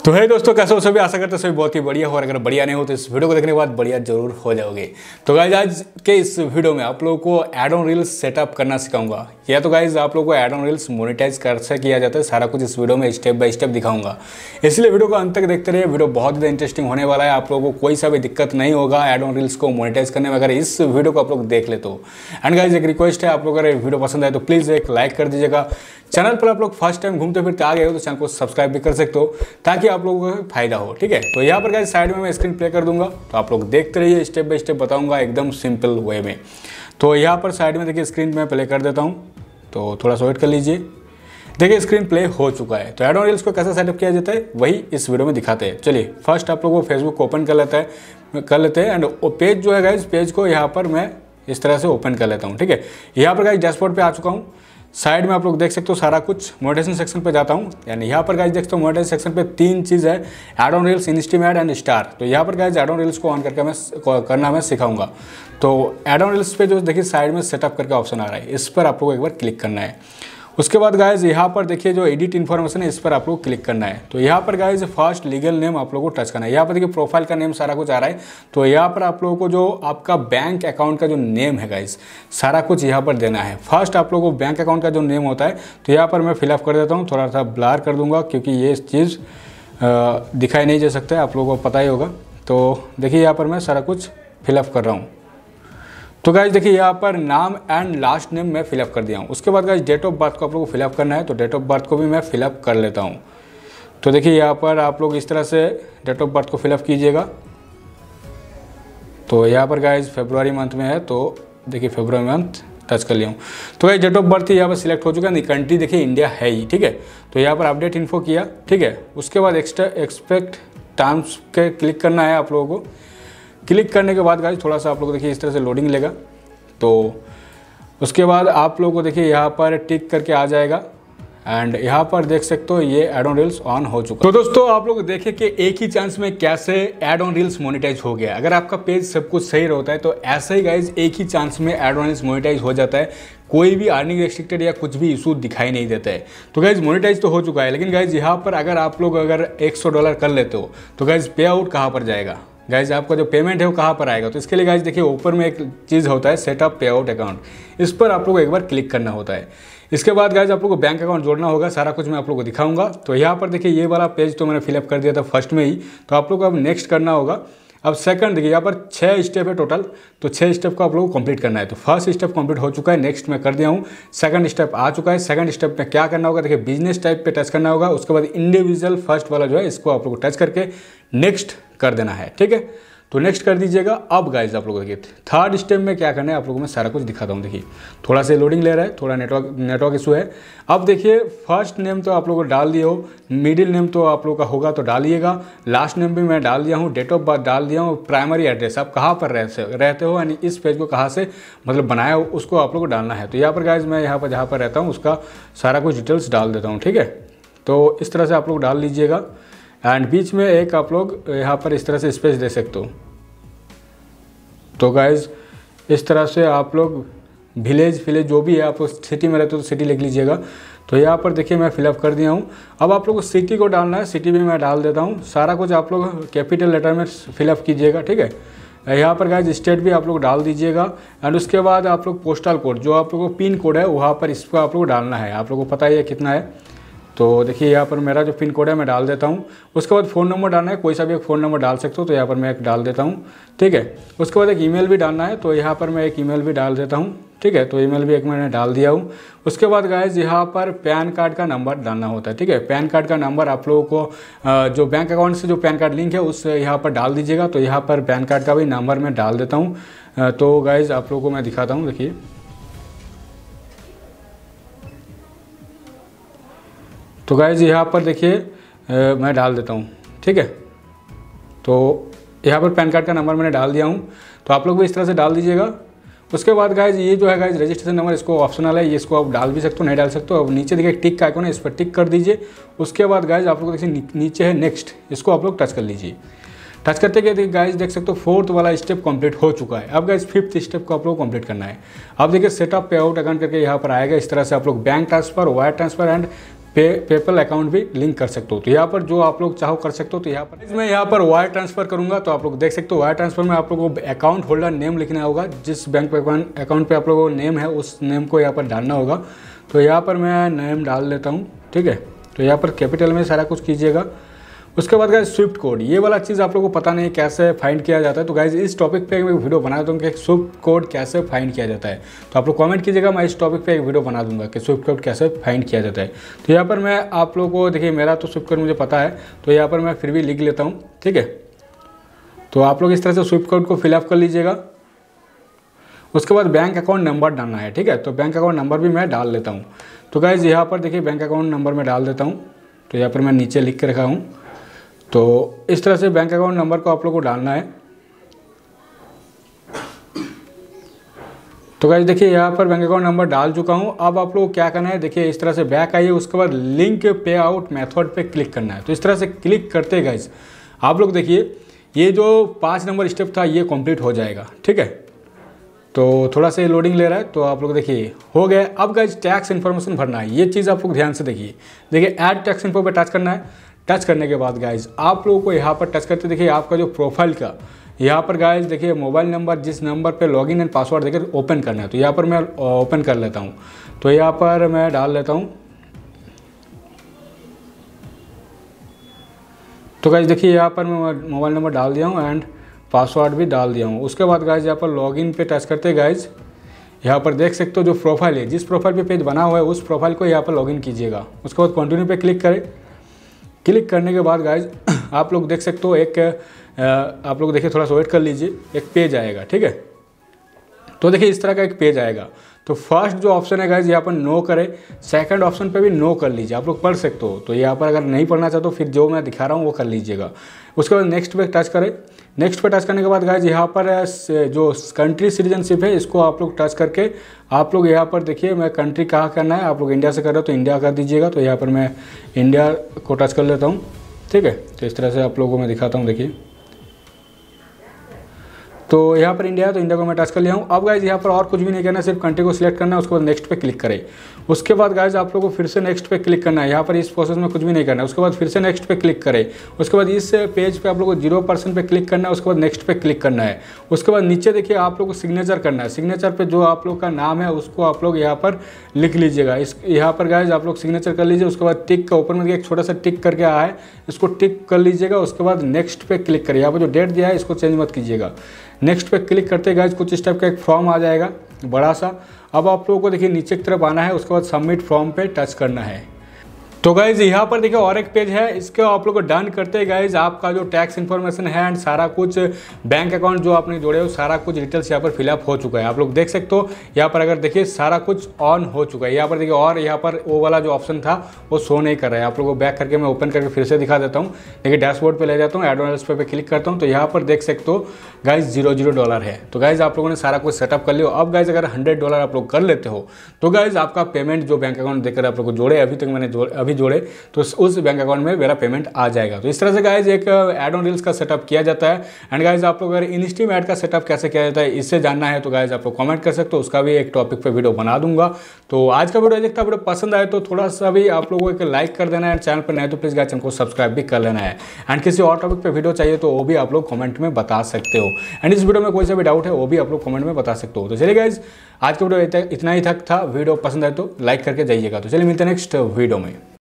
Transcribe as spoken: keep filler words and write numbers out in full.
तो है दोस्तों, कैसे हो सभी? आशा करते हैं सभी बहुत ही बढ़िया हो, और अगर बढ़िया नहीं हो तो इस वीडियो को देखने के बाद बढ़िया जरूर हो जाओगे। तो गाइज आज के इस वीडियो में आप लोगों को एड ऑन रील्स सेटअप करना सिखाऊंगा। या तो गाइज आप लोगों को एड ऑन रील्स मोनेटाइज कैसे किया जाता है, सारा कुछ इस वीडियो में स्टेप बाय स्टेप दिखाऊंगा। इसलिए वीडियो को अंत तक देखते रहिए, वीडियो बहुत ज़्यादा इंटरेस्टिंग होने वाला है। आप लोगों को कोई सा भी दिक्कत नहीं होगा एड ऑन रील्स को मोनेटाइज करने में, अगर इस वीडियो को आप लोग देख ले तो। एंड गाइज एक रिक्वेस्ट है, आप लोग अगर वीडियो पसंद आए तो प्लीज़ एक लाइक कर दीजिएगा। चैनल पर आप लोग फर्स्ट टाइम घूमते फिरते आ गए हो तो चैनल को सब्सक्राइब भी कर सकते हो, ताकि आप लोगों को फायदा हो। ठीक है, तो यहाँ पर गाइस साइड में मैं स्क्रीन प्ले कर दूंगा, तो आप लोग देखते रहिए, स्टेप बाय स्टेप बताऊंगा एकदम सिंपल वे में। तो यहाँ पर साइड में देखिए स्क्रीन में प्ले कर देता हूँ, तो थोड़ा सा वेट कर लीजिए। देखिए स्क्रीन प्ले हो चुका है। तो एड ऑन रील्स को कैसे सेटअप किया जाता है वही इस वीडियो में दिखाते हैं। चलिए फर्स्ट आप लोगों को फेसबुक को ओपन कर लेता है कर लेते हैं एंड पेज जो है गाइस, पेज को यहाँ पर मैं इस तरह से ओपन कर लेता हूँ। ठीक है, यहाँ पर गाइस डैशबोर्ड पे आ चुका हूँ। साइड में आप लोग देख सकते हो सारा कुछ। मोनेटाइजेशन सेक्शन पे जाता हूँ, यानी यहाँ पर गाइस देखते हो मोनेटाइजेशन सेक्शन पे तीन चीज़ है, add on reels, instream ad and star. तो यहाँ पर गाइस एड ऑन रील्स को ऑन करके मैं करना मैं सिखाऊंगा। तो एड ऑन रील्स पे जो देखिए साइड में सेटअप करके ऑप्शन आ रहा है, इस पर आप लोग एक बार क्लिक करना है। उसके बाद गाइज यहाँ पर देखिए जो एडिट इन्फॉर्मेशन है, इस पर आप लोग क्लिक करना है। तो यहाँ पर गाइज फर्स्ट लीगल नेम आप लोगों को टच करना है। यहाँ पर देखिए प्रोफाइल का नेम सारा कुछ आ रहा है। तो यहाँ पर आप लोगों को जो आपका बैंक अकाउंट का जो नेम है गाइज, सारा कुछ यहाँ पर देना है। फर्स्ट आप लोगों को बैंक अकाउंट का जो नेम होता है, तो यहाँ पर मैं फिलअप कर देता हूँ। थोड़ा सा ब्लर कर दूंगा क्योंकि ये चीज़ दिखाई नहीं दे सकता है, आप लोगों को पता ही होगा। तो देखिए यहाँ पर मैं सारा कुछ फिलअप कर रहा हूँ। तो गाइज देखिए यहाँ पर नाम एंड लास्ट नेम मैं फिलअप कर दिया हूँ। उसके बाद गाइज डेट ऑफ बर्थ को आप लोगों को फिलअप करना है, तो डेट ऑफ बर्थ को भी मैं फिलअप कर लेता हूँ। तो देखिए यहाँ पर आप लोग इस तरह से डेट ऑफ बर्थ को फिलअप कीजिएगा। तो यहाँ पर गाइज फरवरी मंथ में है, तो देखिए फरवरी मंथ टच कर लिया हूँ। तो गाइज डेट ऑफ बर्थ यहाँ पर सिलेक्ट हो चुका है, कंट्री देखिए इंडिया है ही। ठीक है, तो यहाँ पर अपडेट इन्फो किया। ठीक है, उसके बाद एक्स्ट्रा एक्सपेक्ट टर्म्स के क्लिक करना है आप लोगों को। क्लिक करने के बाद गाइस थोड़ा सा आप लोग देखिए इस तरह से लोडिंग लेगा। तो उसके बाद आप लोगों को देखिए यहाँ पर टिक करके आ जाएगा एंड यहाँ पर देख सकते हो ये एड ऑन रील्स ऑन हो चुका है। तो दोस्तों आप लोग देखें कि एक ही चांस में कैसे एड ऑन रील्स मोनेटाइज हो गया। अगर आपका पेज सब कुछ सही रहता है तो ऐसे ही गाइज एक ही चांस में एड ऑन रील्स मोनेटाइज हो जाता है। कोई भी अर्निंग रेस्ट्रिक्टेड या कुछ भी इशू दिखाई नहीं देता है। तो गाइज मोनेटाइज तो हो चुका है, लेकिन गाइज यहाँ पर अगर आप लोग अगर एक सौ डॉलर कर लेते हो तो गाइज पे आउट कहाँ पर जाएगा, गाइज आपका जो पेमेंट है वो कहाँ पर आएगा। तो इसके लिए गाइज देखिए ऊपर में एक चीज़ होता है सेटअप पे आउट अकाउंट, इस पर आप लोग को एक बार क्लिक करना होता है। इसके बाद गाइज आप लोग को बैंक अकाउंट जोड़ना होगा, सारा कुछ मैं आप लोग को दिखाऊंगा। तो यहाँ पर देखिए ये वाला पेज तो मैंने फिलअप कर दिया था फर्स्ट में ही, तो आप लोग को अब नेक्स्ट करना होगा। अब सेकंड देखिए यहाँ पर छः स्टेप है टोटल, तो छः स्टेप को आप लोगों को कंप्लीट करना है। तो फर्स्ट स्टेप कंप्लीट हो चुका है, नेक्स्ट मैं कर दिया हूँ। सेकंड स्टेप आ चुका है। सेकंड स्टेप में क्या करना होगा, देखिए बिजनेस टाइप पे टच करना होगा। उसके बाद इंडिविजुअल फर्स्ट वाला जो है इसको आप लोग को टच करके नेक्स्ट कर देना है। ठीक है, तो नेक्स्ट कर दीजिएगा। अब गाइज आप लोगों को देखिए थर्ड स्टेप में क्या करना है आप लोगों को मैं सारा कुछ दिखाता हूँ। देखिए थोड़ा सा लोडिंग ले रहा है, थोड़ा नेटवर्क नेटवर्क इशू है। अब देखिए फर्स्ट नेम तो आप लोगों को डाल दिए हो, मिडिल नेम तो आप लोगों का होगा तो डालिएगा, लास्ट नेम भी मैं डाल दिया हूँ, डेट ऑफ बर्थ डाल दिया हूँ, प्राइमरी एड्रेस आप कहाँ पर रहते रहते हो, यानी इस पेज को कहाँ से मतलब बनाया हो उसको आप लोग को डालना है। तो यहाँ पर गाइज मैं यहाँ पर जहाँ पर रहता हूँ उसका सारा कुछ डिटेल्स डाल देता हूँ। ठीक है, तो इस तरह से आप लोग डाल लीजिएगा एंड बीच में एक आप लोग यहाँ पर इस तरह से स्पेस दे सकते हो। तो गाइज इस तरह से आप लोग विलेज विलेज जो भी है, आप सिटी में रहते हो तो सिटी लिख लीजिएगा। तो यहाँ पर देखिए मैं फिलअप कर दिया हूँ। अब आप लोग को सिटी को डालना है, सिटी भी मैं डाल देता हूँ। सारा कुछ आप लोग कैपिटल लेटर में फिलअप कीजिएगा। ठीक है, यहाँ पर गाइज स्टेट भी आप लोग डाल दीजिएगा एंड उसके बाद आप लोग पोस्टल कोड जो आप लोग को पिन कोड है वहाँ पर इसको आप लोग डालना है। आप लोग को पता ही है कितना है। तो देखिए यहाँ पर मेरा जो पिन कोड है मैं डाल देता हूँ। उसके बाद फ़ोन नंबर डालना है, कोई सा भी एक फ़ोन नंबर डाल सकते हो, तो यहाँ पर मैं एक डाल देता हूँ। ठीक है, उसके बाद एक ईमेल भी डालना है, तो यहाँ पर मैं एक ईमेल भी डाल देता हूँ। ठीक है, तो ईमेल भी एक मैंने डाल दिया हूँ। उसके बाद गाइज यहाँ पर पैन कार्ड का नंबर डालना होता है। ठीक है, पैन कार्ड का नंबर आप लोगों को जो बैंक अकाउंट से जो पैन कार्ड लिंक है उस यहाँ पर डाल दीजिएगा। तो यहाँ पर पैन कार्ड का भी नंबर मैं डाल देता हूँ। तो गाइज आप लोगों को मैं दिखाता हूँ, देखिए तो गाइज यहाँ पर देखिए मैं डाल देता हूँ। ठीक है, तो यहाँ पर पैन कार्ड का नंबर मैंने डाल दिया हूँ, तो आप लोग भी इस तरह से डाल दीजिएगा। उसके बाद गाइज ये जो है गाइज रजिस्ट्रेशन नंबर, इसको ऑप्शनल है, ये इसको आप डाल भी सकते हो, नहीं डाल सकते हो। अब नीचे देखिए टिक का आइकॉन है, इस पर टिक कर दीजिए। उसके बाद गाइज आप लोग देखिए नीचे है नेक्स्ट, इसको आप लोग टच कर लीजिए। टच करते गए गाइज देख सकते हो फोर्थ वाला स्टेप कंप्लीट हो चुका है। अब गाइज फिफ्थ स्टेप को आप लोग कंप्लीट करना है। अब देखिए सेटअप पे आउट अकाउंट करके यहाँ पर आएगा। इस तरह से आप लोग bank transfer, wire transfer and pay PayPal account भी लिंक कर सकते हो। तो यहाँ पर जो आप लोग चाहो कर सकते हो। तो यहाँ पर मैं यहाँ पर वायर ट्रांसफ़र करूँगा, तो आप लोग देख सकते हो वायर ट्रांसफ़र में आप लोगों को अकाउंट होल्डर नेम लिखना होगा, जिस बैंक पे अकाउंट पे आप लोगों को नेम है उस नेम को यहाँ पर डालना होगा। तो यहाँ पर मैं नेम डाल देता हूँ, ठीक है। तो यहाँ पर कैपिटल में सारा कुछ कीजिएगा। उसके बाद गाइज स्विफ्ट कोड, ये वाला चीज़ आप लोगों को पता नहीं कैसे फाइंड किया जाता है। तो गाइज इस टॉपिक पे एक वीडियो बना दूँगा कि स्विफ्ट कोड कैसे फाइंड किया जाता है। तो आप लोग कमेंट कीजिएगा, मैं इस टॉपिक पे एक वीडियो बना दूंगा कि स्विफ्ट कोड कैसे फाइंड किया जाता है। तो यहाँ पर मैं आप लोगों को देखिए, मेरा तो स्विफ्ट कोड मुझे पता है, तो यहाँ पर मैं फिर भी लिख लेता हूँ, ठीक है। तो आप लोग इस तरह से स्विफ्ट कोड को फिलअप कर लीजिएगा। उसके बाद बैंक अकाउंट नंबर डालना है, ठीक है। तो बैंक अकाउंट नंबर भी मैं डाल लेता हूँ। तो गाइज यहाँ पर देखिए बैंक अकाउंट नंबर मैं डाल देता हूँ। तो यहाँ पर मैं नीचे लिख के रखा हूँ। तो इस तरह से बैंक अकाउंट नंबर को आप लोग को डालना है। तो गाइज देखिए यहाँ पर बैंक अकाउंट नंबर डाल चुका हूँ। अब आप लोग को क्या करना है, देखिए इस तरह से बैक आइए, उसके बाद लिंक पे आउट मेथड पे क्लिक करना है। तो इस तरह से क्लिक करते गाइज आप लोग देखिए ये जो पाँच नंबर स्टेप था ये कंप्लीट हो जाएगा, ठीक है। तो थोड़ा सा लोडिंग ले रहा है, तो आप लोग देखिए हो गया। अब गाइज टैक्स इन्फॉर्मेशन भरना है, ये चीज़ आप लोग ध्यान से देखिए। देखिए ऐड टैक्स इन्फो पे टच करना है। टच करने के बाद गाइज आप लोगों को यहाँ पर टच करते देखिए आपका जो प्रोफाइल का यहाँ पर गाइज देखिए मोबाइल नंबर, जिस नंबर पे लॉगिन एंड पासवर्ड देकर ओपन करना है। तो यहाँ पर मैं ओपन कर लेता हूँ। तो यहाँ पर मैं डाल लेता हूँ। तो गाइज देखिए यहाँ पर मैं मोबाइल नंबर डाल दिया हूँ एंड पासवर्ड भी डाल दिया हूँ। उसके बाद गाइज यहाँ पर लॉगिन पे टच करते गाइज यहाँ पर देख सकते हो जो प्रोफाइल है, जिस प्रोफाइल पे पेज बना हुआ है उस प्रोफाइल को यहाँ पर लॉगिन कीजिएगा। उसके बाद कंटिन्यू पे क्लिक करें। क्लिक करने के बाद गाइज आप लोग देख सकते हो एक आप लोग देखिए थोड़ा सा वेट कर लीजिए, एक पेज आएगा, ठीक है। तो देखिए इस तरह का एक पेज आएगा। तो फर्स्ट जो ऑप्शन है गाइज यहाँ पर नो करें, सेकंड ऑप्शन पे भी नो कर लीजिए, आप लोग पढ़ सकते हो। तो यहाँ पर अगर नहीं पढ़ना चाहते तो फिर जो मैं दिखा रहा हूँ वो कर लीजिएगा। उसके बाद नेक्स्ट पे टच करें। नेक्स्ट पे टच करने के बाद गाइज यहाँ पर जो कंट्री सिटीजनशिप है इसको आप लोग टच करके आप लोग यहाँ पर देखिए मैं कंट्री कहाँ करना है, आप लोग इंडिया से कर रहे हो तो इंडिया कर दीजिएगा। तो यहाँ पर मैं इंडिया को टच कर लेता हूँ, ठीक है। तो इस तरह से आप लोगों को मैं दिखाता हूँ, देखिए। तो यहाँ पर इंडिया है तो इंडिया को मैं टच कर लिया हूँ। अब गाइज यहाँ पर और कुछ भी नहीं करना है, सिर्फ कंट्री को सिलेक्ट करना है। उसके बाद नेक्स्ट पे क्लिक करें। उसके बाद गाइज आप लोगों को फिर से नेक्स्ट पे क्लिक करना है। यहाँ पर इस प्रोसेस में कुछ भी नहीं करना है। उसके बाद फिर से नेक्स्ट पे क्लिक करें। उसके बाद इस पेज पे आप लोगों को जीरो परसेंट पे क्लिक करना है। उसके बाद नेक्स्ट पे क्लिक करना है। उसके बाद नीचे देखिए आप लोग को सिग्नेचर करना है। सिग्नेचर पे जो आप लोग का नाम है उसको आप लोग यहाँ पर लिख लीजिएगा। इस यहाँ पर गाइज आप लोग सिग्नेचर कर लीजिए। उसके बाद टिक का ऊपर में एक छोटा सा टिक करके आया है, इसको टिक कर लीजिएगा। उसके बाद नेक्स्ट पे क्लिक करिए। यहाँ पर जो डेट दिया है इसको चेंज मत कीजिएगा। नेक्स्ट पे क्लिक करते गाइज कुछ इस टाइप का एक फॉर्म आ जाएगा बड़ा सा। अब आप लोगों को देखिए नीचे की तरफ आना है। उसके बाद सबमिट फॉर्म पे टच करना है। तो गाइज यहाँ पर देखिए और एक पेज है, इसके आप लोग को डन करते गाइज आपका जो टैक्स इन्फॉर्मेशन है एंड सारा कुछ बैंक अकाउंट जो आपने जोड़े हो सारा कुछ डिटेल्स यहाँ पर फिलअप हो चुका है। आप लोग देख सकते हो यहाँ पर अगर देखिए सारा कुछ ऑन हो चुका है। यहाँ पर देखिए और यहाँ पर वो वाला जो ऑप्शन था वो शो नहीं कर रहा है। आप लोगों को बैक करके मैं ओपन करके फिर से दिखा देता हूँ। देखिए डैशबोर्ड पर ले जाता हूँ, एड ऑन पे क्लिक करता हूँ। तो यहाँ पर देख सकते हो गाइज जीरो जीरो डॉलर है। तो गाइज आप लोगों ने सारा कुछ सेटअप कर लिया। अब गाइज अगर हंड्रेड डॉलर आप लोग कर लेते हो तो गाइज आपका पेमेंट जो बैंक अकाउंट देकर आप लोग को जोड़े अभी तक मैंने जोड़े अभी जोड़े तो उस बैंक अकाउंट में मेरा पेमेंट आ जाएगा। तो इस तरह से गाइज एक एड ऑन रील्स का सेटअप किया जाता है। एंड गाइज आप लोग अगर इंस्ट्रीम ऐड का सेटअप कैसे किया जाता है इससे जानना है तो गाइज आप लोग कमेंट कर सकते हो, उसका भी एक टॉपिक पे वीडियो बना दूंगा। तो आज का वीडियो देखता वीडियो पसंद आए तो थोड़ा सा भी आप लोगों को एक लाइक कर देना है। चैनल पर नए तो प्लीज गाइज हमको सब्सक्राइब भी कर लेना है। एंड किसी और टॉपिक पे वीडियो चाहिए तो वो भी आप लोग कमेंट में बता सकते हो। एंड इस वीडियो में कोई सा भी डाउट है वो भी आप लोग कमेंट में बता सकते हो। तो चलिए गाइज आज का वीडियो इतना ही तक था। वीडियो पसंद आए तो लाइक करके जाइएगा। तो चलिए मिलते हैं नेक्स्ट वीडियो में।